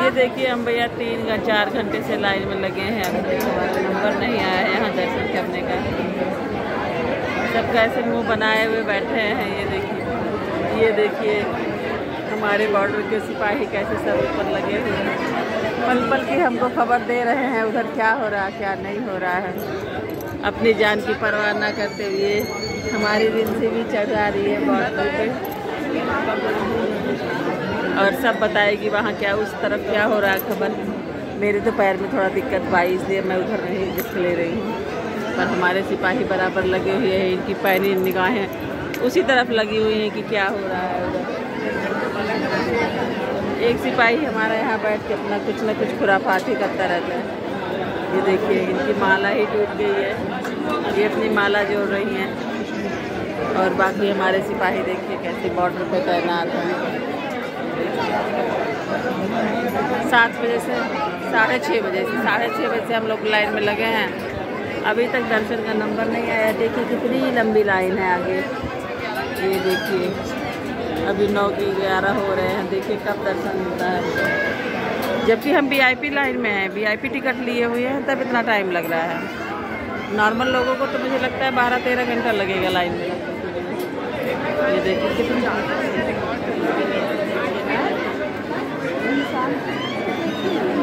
ये देखिए हम भैया 3-4 घंटे से लाइन में लगे हैं, अभी तक हमारा नंबर नहीं आया है यहाँ दर्शन करने का। सब कैसे मुंह बनाए हुए बैठे हैं। ये देखिए हमारे बॉर्डर के सिपाही कैसे सब ऊपर लगे हुए हैं, पल पल की हमको खबर दे रहे हैं उधर क्या हो रहा है क्या नहीं हो रहा है। अपनी जान की परवाह ना करते हुए हमारी रिंसी भी चढ़ा रही है बॉर्डर पे और सब बताएगी वहाँ क्या उस तरफ क्या हो रहा है खबर। मेरे तो पैर में थोड़ा दिक्कत पाई इसलिए मैं उधर नहीं रिस्क ले रही हूँ, पर हमारे सिपाही बराबर लगे हुए हैं, इनकी पैनी निगाहें उसी तरफ लगी हुई हैं कि क्या हो रहा है उधर। एक सिपाही हमारा यहाँ बैठ के अपना कुछ न कुछ खुराफाती करता रहता है। ये देखिए इनकी माला ही टूट गई है, ये अपनी माला जोड़ रही हैं और बाकी हमारे सिपाही देखिए कैसे बॉर्डर पे तैनात हैं। 7 बजे से 6:30 बजे से हम लोग लाइन में लगे हैं, अभी तक दर्शन का नंबर नहीं आया। देखिए कितनी लंबी लाइन है आगे। ये देखिए अभी 9:11 हो रहे हैं, देखिए कब दर्शन मिलता है, जबकि हम वीआईपी लाइन में हैं, वीआईपी टिकट लिए हुए हैं, तब इतना टाइम लग रहा है। नॉर्मल लोगों को तो मुझे लगता है 12-13 घंटा लगेगा लाइन में। ये देखिए कितनी